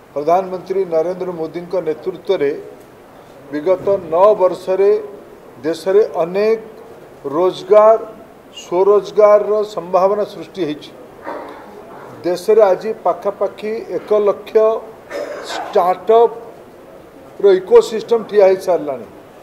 प्रधानमंत्री नरेंद्र मोदी नेतृत्व में विगत 9 वर्ष देश में अनेक रोजगार स्वरोजगार संभावना सृष्टि होती। देश में आज पाखापाखि 1 लाख स्टार्टअप इकोसिस्टम ठिया हो सारा।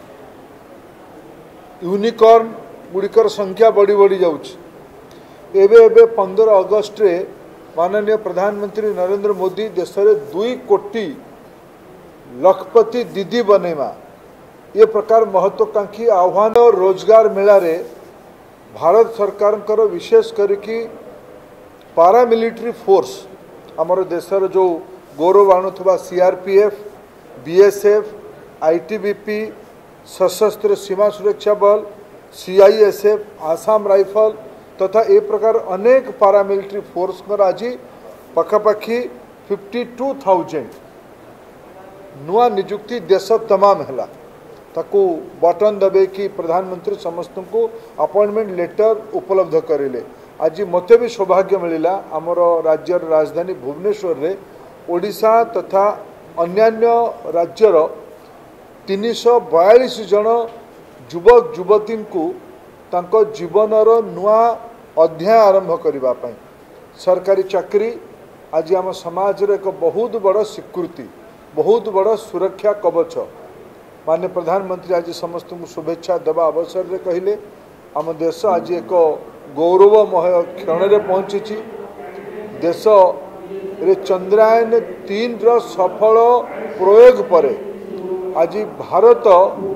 यूनिकॉर्न गुड़िकर संख्या बढ़ी बढ़ी जाउछि। एबे 15 अगस्त रे माननीय प्रधानमंत्री नरेंद्र मोदी देश में 2 कोटी लखपति दीदी बनेमा ये प्रकार महत्वाकांक्षी आह्वान और रोजगार मेला रे भारत सरकार विशेष करके पारामिलिट्री फोर्स आमर देशर जो गौरव आणुवा सीआरपीएफ बीएसएफ आईटीबीपी सशस्त्र सीमा सुरक्षा बल सीआईएसएफ आसाम राइफल तथा ए प्रकार अनेक पारामिलिट्री फोर्स आज पखापाखि 52,000 नुआ निजुक्ति देश तमाम है ताकू बटन दबे कि प्रधानमंत्री समस्त को अपॉइंटमेंट लेटर उपलब्ध करेले। आज मत भी सौभाग्य मिला आमर राज्यर राजधानी भुवनेश्वर रे ओडिशा तथा अन्यान्य राज्यर 342 जन युवक युवती को तांको जीवनर नुआ अध्याय आरंभ करने सरकारी चाकरी आज आम समाज रे एक बहुत बड़ स्वीकृति बहुत बड़ सुरक्षा कवच माने प्रधानमंत्री आज समस्त को शुभेच्छा देवा अवसर रे कहले आम देश आज एक गौरवमय क्षण रे पहुंची। देश रे चंद्रयान 3 रो सफल प्रयोग पर आज भारत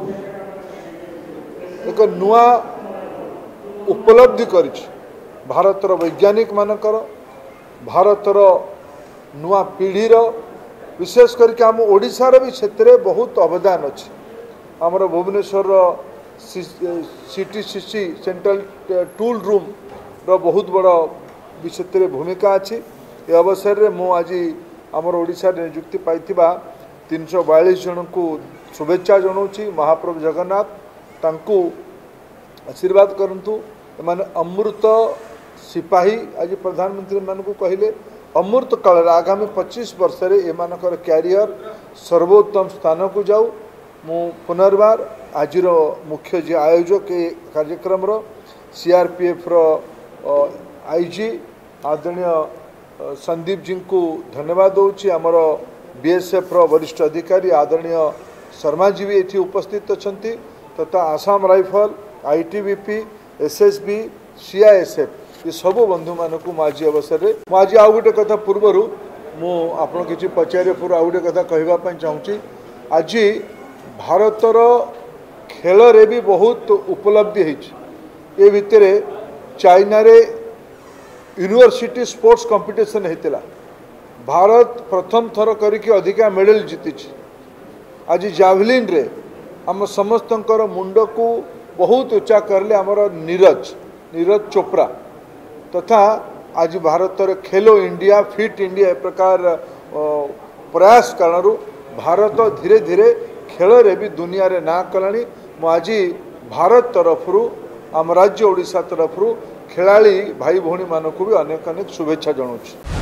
एक नुआ उपलब्धि करिछि। भारतर वैज्ञानिक मानकर भारतर नुआ पीढ़ीर विशेष करके आम ओडिशार भी क्षेत्र बहुत अवदान अच्छी। आमर Bhubaneswar CTCC central tool room रो बहुत बड़ विषय भूमिका अच्छी। ये अवसर रे मु आज आमर ओडिशा नियुक्ति पाइथिबा 342 जन को शुभेच्छा जनाऊँगी। महाप्रभु जगन्नाथ तांको आशीर्वाद करंतु। माने अमृत सिपाही आज प्रधानमंत्री मान को कहले अमृत काल आगामी 25 वर्ष रे एमानकर कैरियर सर्वोत्तम स्थान को जाऊ। मु पुनर्बार आज मुख्य जे आयोजक ए कार्यक्रम रो सीआरपीएफ रो आईजी आदरणीय संदीप जी को धन्यवाद दूची। आमर बीएसएफ रो वरिष्ठ अधिकारी आदरणीय शर्मा जी भी एठी उपस्थित अछंती तथा Assam rifle ITBP SSB CISF ये सब बंधु मानक आज अवसर में आज आउ गोटे कथा पूर्वर मुझे किसी पचारे पूर्व आउ गोटे कथा कहवाई चाहूँगी। आज भारतर खेल रे भी बहुत उपलब्धि होती। भितर चाइना रे यूनिवर्सिटी स्पोर्ट्स कंपटीशन होता। भारत प्रथम थर करके अधिका मेडल जीति। आज जावलिन रे आम समस्त मुंड को बहुत उच्चा करले आमर नीरज चोपड़ा तथा आज भारतर खेलो इंडिया फिट इंडिया ए प्रकार प्रयास कारण भारत धीरे धीरे खेल रे भी दुनिया रे ना कलानी। आज भारत तरफरु आम राज्य ओडिशा तरफरु खेलाड़ी भाई भौणी मानक भी अनेक शुभेच्छा जनाऊँ।